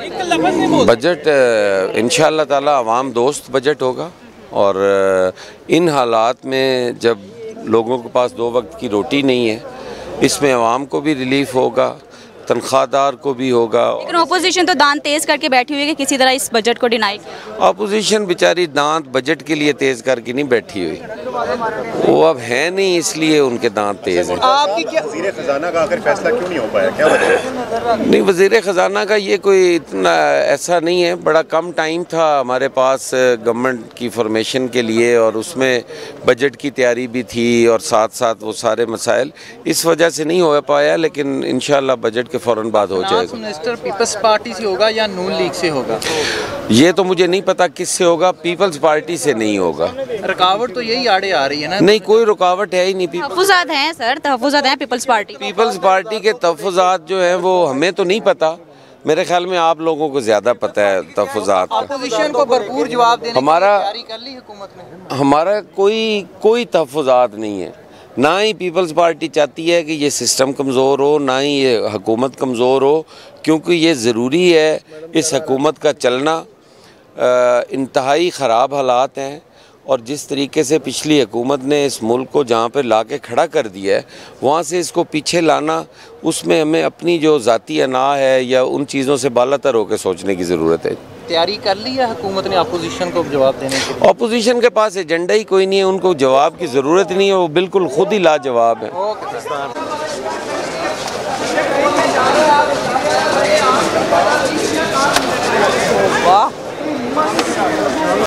Budget इंशाअल्लाह ताला अवाम दोस्त बजट होगा और इन हालात में जब लोगों के पास 2 वक्त की रोटी नहीं है, इसमें अवाम को भी रिलीफ होगा, तनख्वाहदार को भी होगा। लेकिन अपोजिशन तो दांत तेज करके बैठी हुई है कि किसी तरह इस बजट को डिनाई किया। अपोजिशन बेचारी दांत बजट के लिए तेज करके नहीं बैठी हुई, वो अब है नहीं इसलिए उनके दांत तेज हैं। आपकी क्या वज़ीर ख़ज़ाना का आखिर फैसला क्यों नहीं हो पाया, क्या वजह है? नहीं, वज़ीर ख़ज़ाना का ये कोई इतना ऐसा नहीं है, बड़ा कम टाइम था हमारे पास गवर्नमेंट की फॉर्मेशन के लिए और उसमें बजट की तैयारी भी थी और साथ साथ वो सारे मसाइल, इस वजह से नहीं हो पाया, लेकिन इंशाल्लाह बजट के फ़ौरन बाद हो जाएगा। मिनिस्टर पीपल्स पार्टी से होगा या नून लीग से होगा? ये तो मुझे नहीं पता किससे होगा, पीपल्स पार्टी से नहीं होगा। रुकावट तो यही आड़े आ रही है ना? नहीं, कोई रुकावट है ही नहीं। तहफ़्फ़ुज़ात हैं सर, तहफ़्फ़ुज़ात हैं पीपल्स पार्टी के तहफ़्फ़ुज़ात जो हैं वो हमें तो नहीं पता, मेरे ख्याल में आप लोगों को ज़्यादा पता है तहफ़्फ़ुज़ात का। अपोजिशन को भरपूर जवाब देने की तैयारी कर ली हुकूमत ने? हमारा कोई तहफ़्फ़ुज़ात नहीं है, ना ही पीपल्स पार्टी चाहती है कि ये सिस्टम कमज़ोर हो, ना ही ये हुकूमत कमज़ोर हो, क्योंकि ये ज़रूरी है इस हुकूमत का चलना। इंतहाई ख़राब हालात हैं और जिस तरीके से पिछली हुकूमत ने इस मुल्क को जहाँ पे ला के खड़ा कर दिया है, वहाँ से इसको पीछे लाना, उसमें हमें अपनी जो ज़ाती अना है या उन चीज़ों से बालातर होकर सोचने की ज़रूरत है। तैयारी कर ली है हुकूमत ने अपोजिशन को जवाब देने की? अपोजिशन के पास एजेंडा ही कोई नहीं है, उनको जवाब की ज़रूरत नहीं है, वो बिल्कुल खुद ही लाजवाब है।